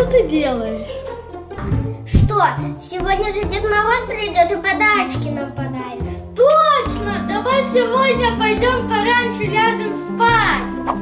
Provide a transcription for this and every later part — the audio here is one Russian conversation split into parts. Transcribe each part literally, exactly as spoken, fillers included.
ты делаешь? Что? Сегодня же Дед Мороз придет и подарочки нам подарит. Точно! Давай сегодня пойдем пораньше ляжем спать.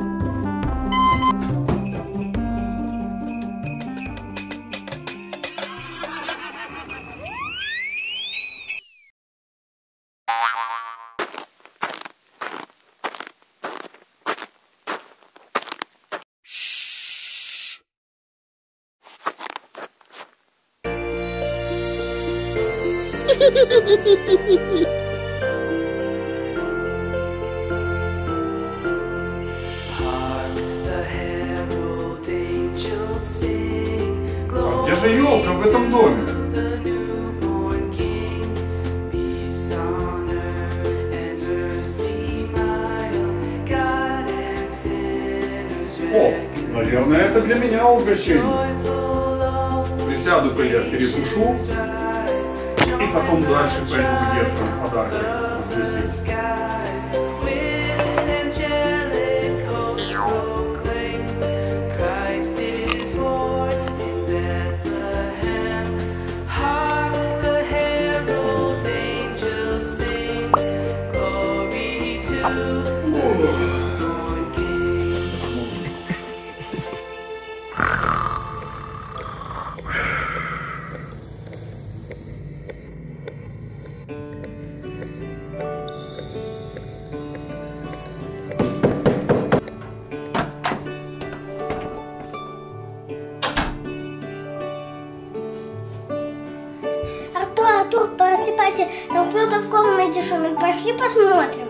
А где же елка в этом доме? О, наверное, это для меня угощение. Присяду-ка я, перекушу. И потом дальше пойду к деткам подарки возвести. Артур, Артур, просыпайся. Там кто-то в комнате шумит. Пошли посмотрим.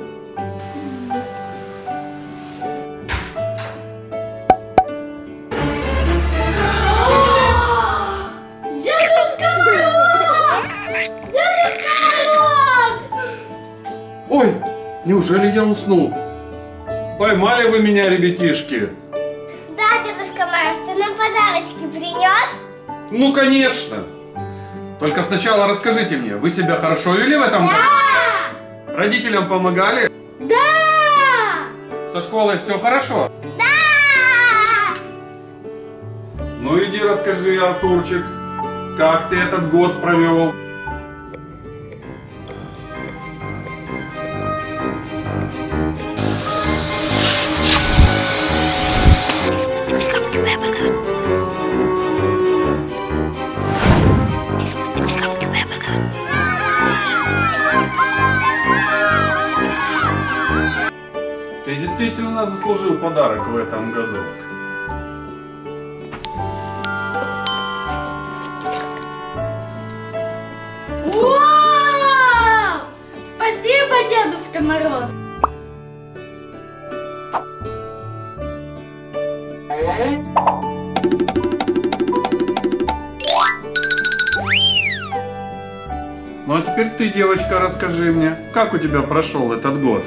Ой, неужели я уснул? Поймали вы меня, ребятишки? Да, Дедушка Мороз, ты нам подарочки принес? Ну, конечно. Только сначала расскажите мне, вы себя хорошо вели в этом году? Да! Родителям помогали? Да! Со школой все хорошо? Да! Ну иди расскажи, Артурчик, как ты этот год провел? Ты действительно заслужил подарок в этом году. Вау! Спасибо, Дедушка Мороз. Ну а теперь ты, девочка, расскажи мне, как у тебя прошел этот год?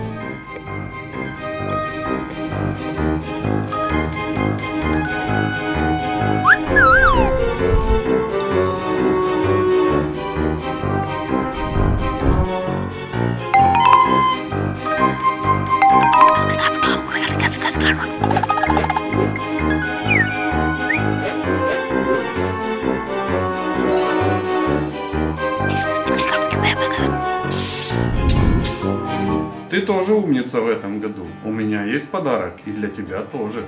Ты тоже умница в этом году. У меня есть подарок и для тебя тоже.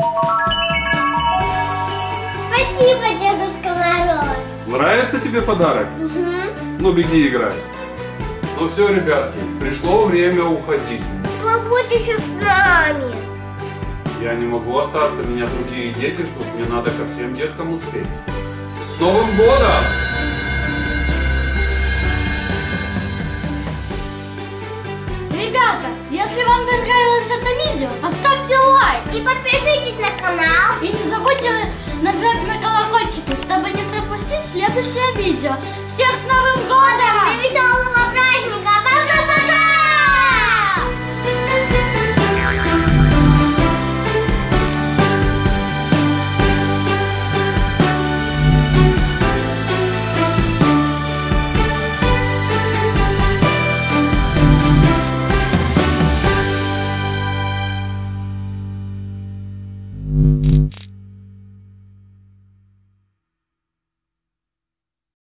Спасибо, Дедушка Мороз. Нравится тебе подарок? Угу. Ну беги играй. Ну все, ребятки, пришло время уходить. Побудь еще с нами. Я не могу остаться, меня другие дети ждут. Мне надо ко всем деткам успеть. С Новым годом! Ребята, если вам понравилось это видео, поставьте лайк. И подпишитесь на канал. И не забудьте нажать на колокольчик, чтобы не пропустить следующее видео. Всех с Новым годом! И веселого праздника! Пока-пока!